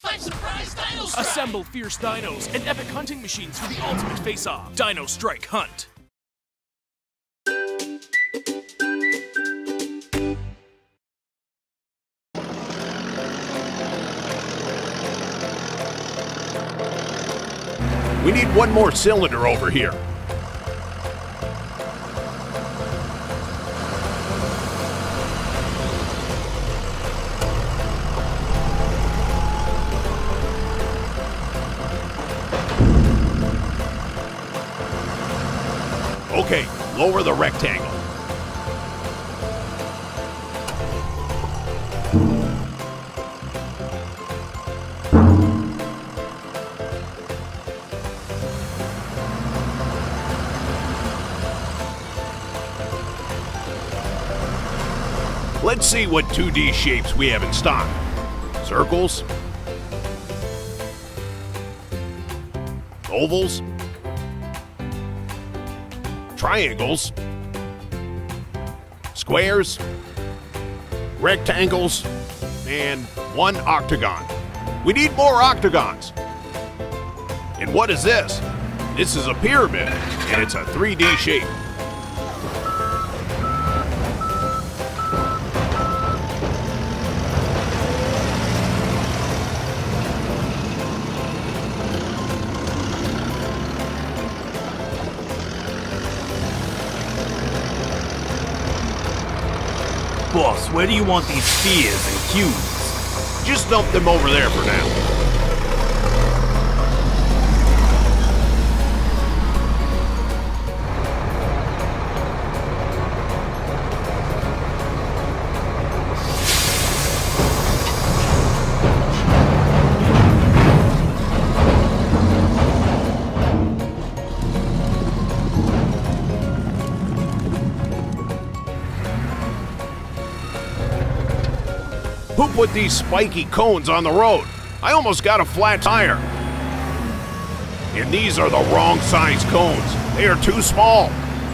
Surprise Dino Strike! Assemble fierce dinos and epic hunting machines for the ultimate face-off. Dino Strike Hunt. We need one more cylinder over here. Okay, lower the rectangle. Let's see what 2D shapes we have in stock. Circles, ovals, triangles, squares, rectangles, and one octagon. We need more octagons. And what is this? This is a pyramid, and it's a 3D shape. Boss, where do you want these spheres and cubes? Just dump them over there for now. Who put these spiky cones on the road? I almost got a flat tire. And these are the wrong size cones. They are too small.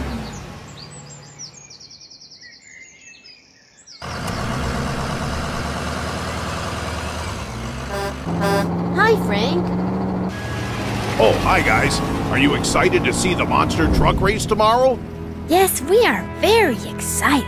Hi, Frank. Oh, hi guys. Are you excited to see the monster truck race tomorrow? Yes, we are very excited.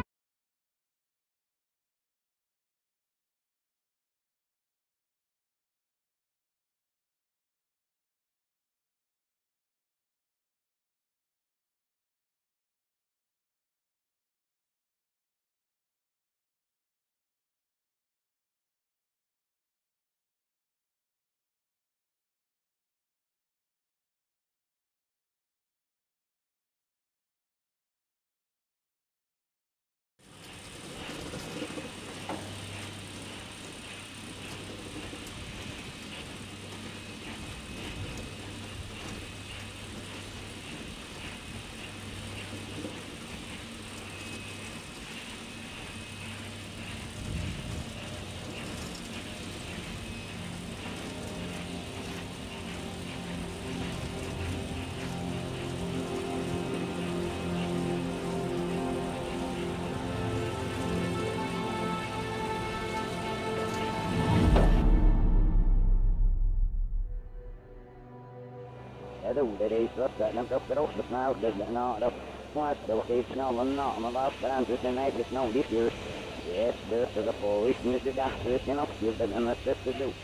Det är så att den plockar också snart det då was the location of not my last time to say it's no this year. Yes, there's the police need to got to you know give them an assist to do.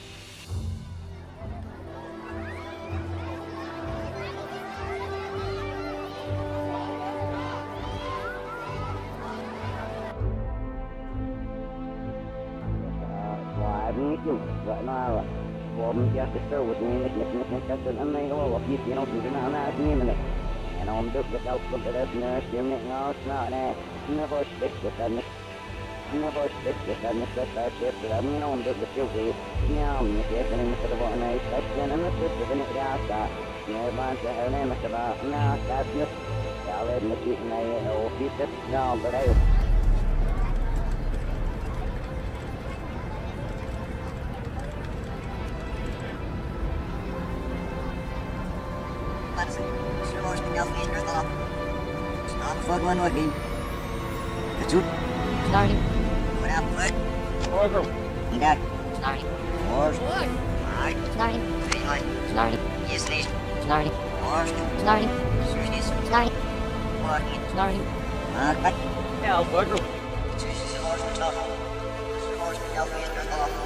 Right now, just to show with me, and they all of you know, and on this without the nurse, you know, it's not that. Never stick with that. Never stick with that. That shit, but I mean, on this with you, now, you get in the one night section, and the sister in the outside. Never to her name about now, that's just, I'll let me keep my old piece of no, but I. Foot one would be. That's it. Starting. What up, foot? Welcome. You got Snarly. Horse. Snarly. Daylight. Snarly. Disney. Snarly. Horse. Snarly. Sushis. Snarly. Walking. Snarly. Market. Yeah, Bugger. Sushis and horse with tough. Horse with healthy and there's off.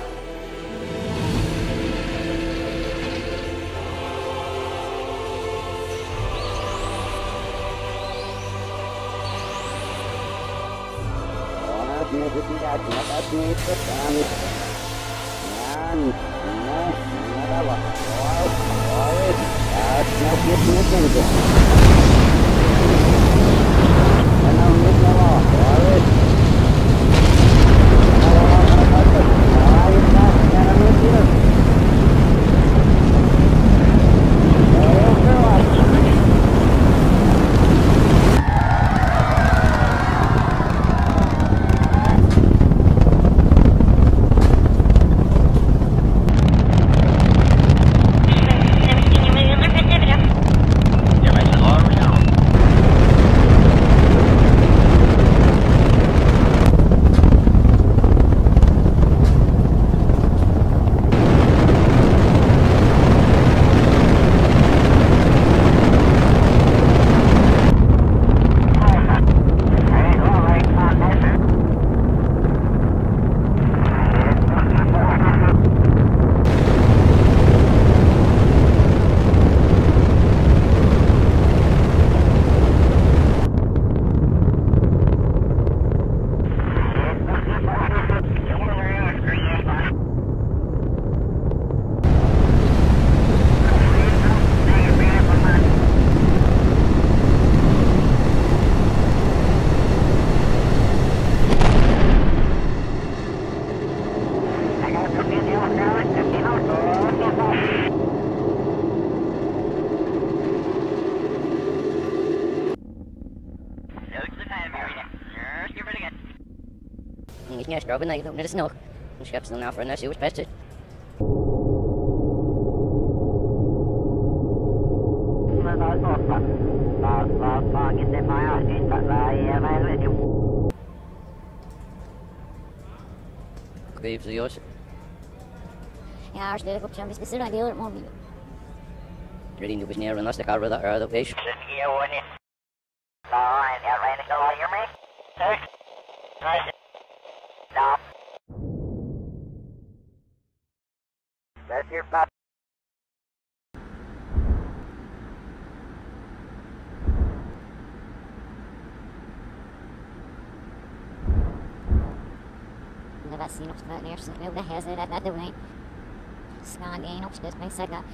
Nie strobe na net is nog. Ik heb ze nou voor een nieuwe pet. Geef ze Jos. Ja, als dit op zo'n beetje is heel erg mooi. Reading to near and that's the car with that other page. Stop. That's your pop. Dat zien op het eerste wilde hezen dat de way. Staan één op dit mijn zeggen.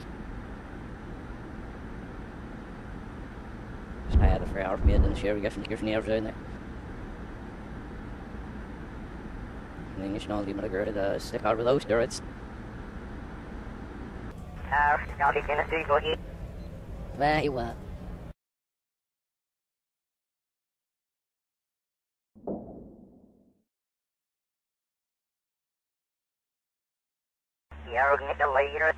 I had a free hour made and share give near down there. And then you should all give me a girl to stick out with those turrets. Now they can see what he. Very well. You're going to later.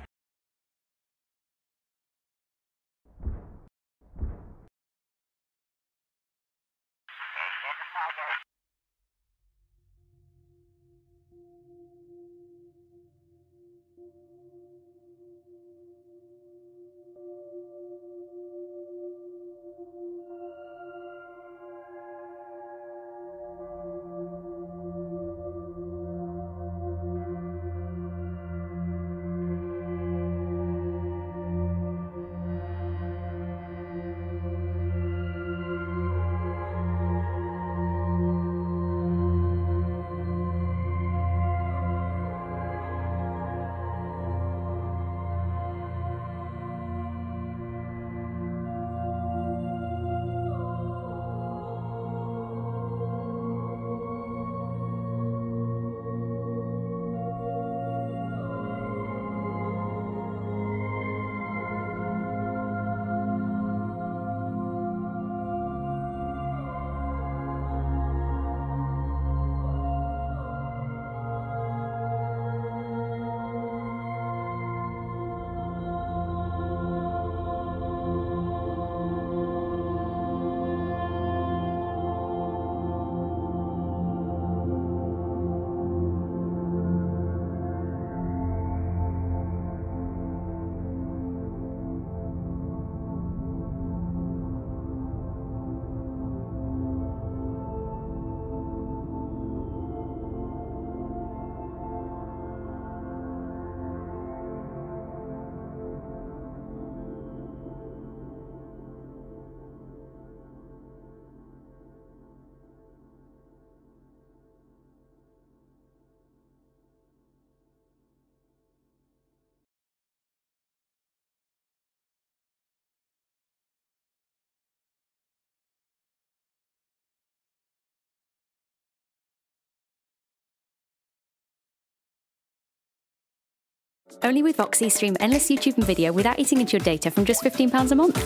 Only with Voxy, stream endless YouTube and video without eating into your data from just £15 a month.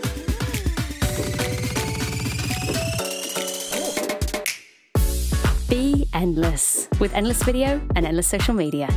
Be endless with endless video and endless social media.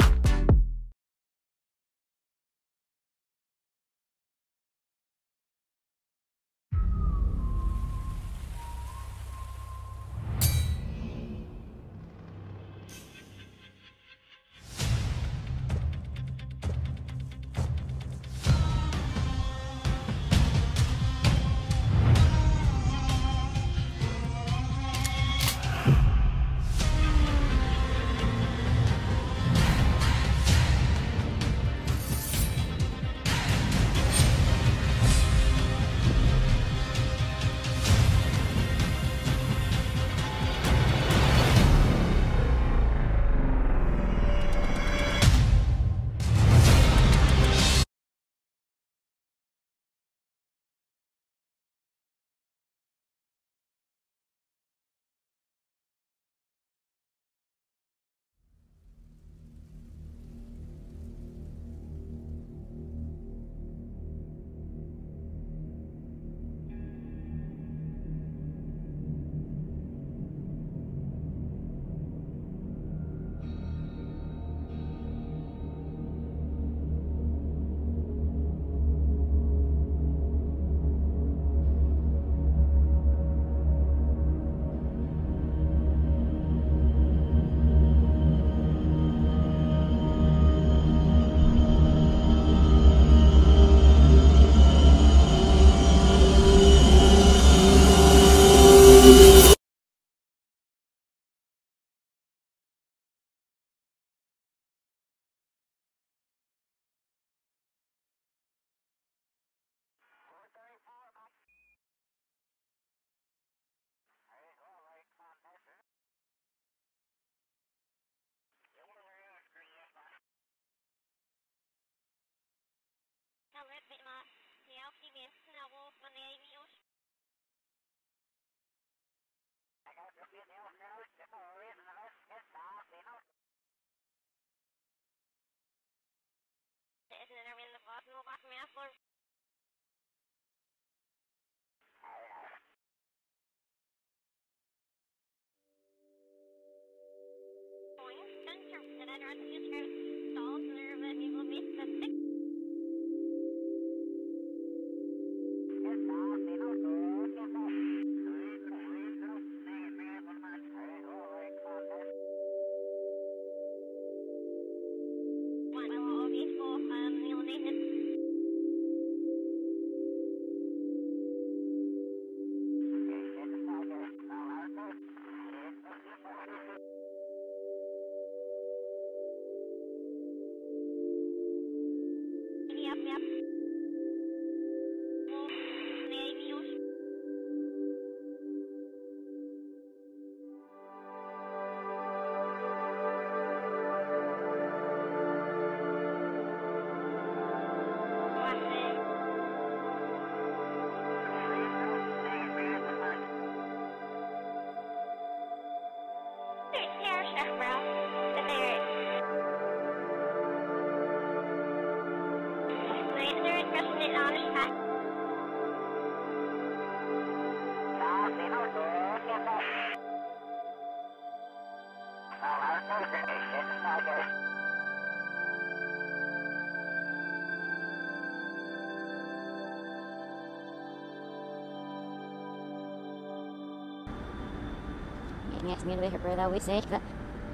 Yes, me to be her always say that.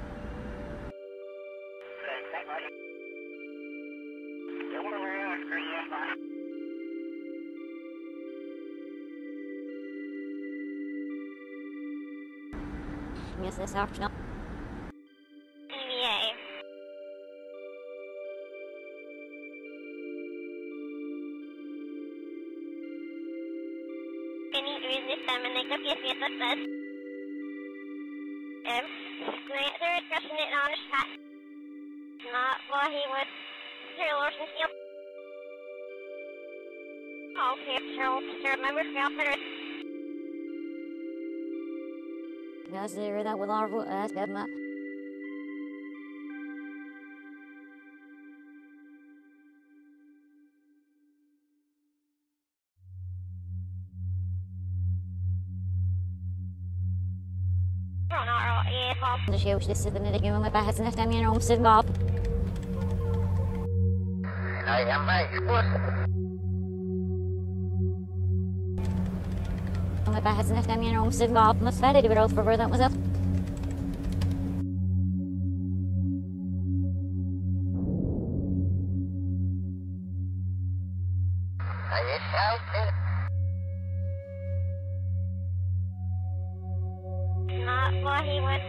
Yes, that's optional. EVA. Any business time and make up yes, success. There is question it on his path. Not why he would through Lorson Steel. Okay, so remember Falconer. Guys, there that with our voice, that my. Dus je hoeft zitten met de jongen met bij het en je om zit op. Met bij het en je om zit op. Met verder die brood voor dat was dat. Not what he went.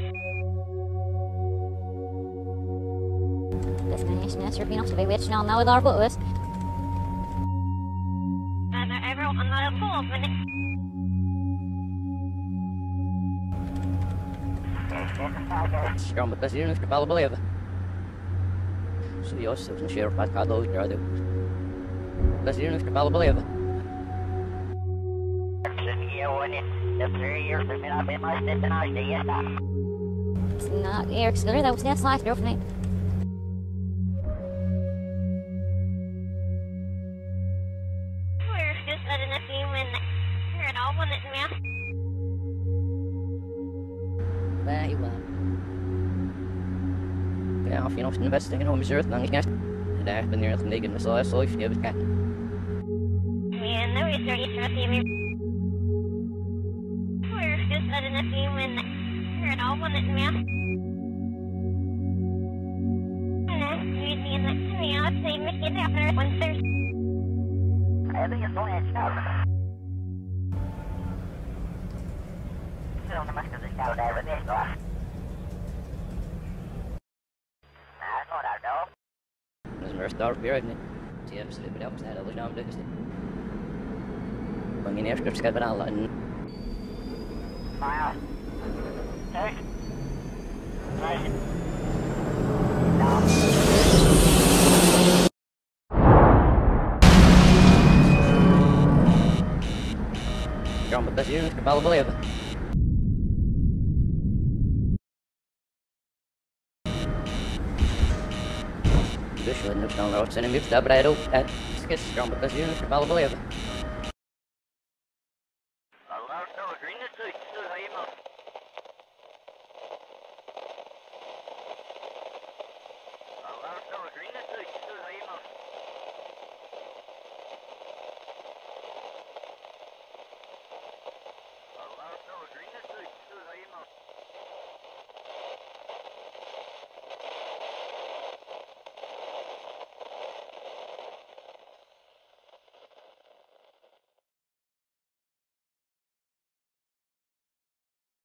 Das kann ich nicht noch zu bewitchen und now daar was. And everyone not a fool, but Strong, but that's even if you're believe it. So you're still share by Carlos, you're other. That's even if you're believe it. It's not Eric Skiller, that was net life door for me. we're just letting a few in here and all one at me. Very well. Ja, of je nog de beste dingen om jezelf dan ik net. Daar ben je nog tegen de zoals zo je het kan. Man, no research for a few. We're just letting a few in here and all one at me. I'd say we get after one Thursday. I think it's only a shout. Don't must have shout there with this off. I thought I'd know. Dat is maar start weer niet. Zie je, ze hebben ook net alles naam dus. Want je eerst gaat het aan laten. Smile. Hey. Right. Strong, but that's even if you're believe it. Dus je moet snel naar zijn en weer daar bij ook. En skits strong, but that's even if you're believe it. Allah, so green is good.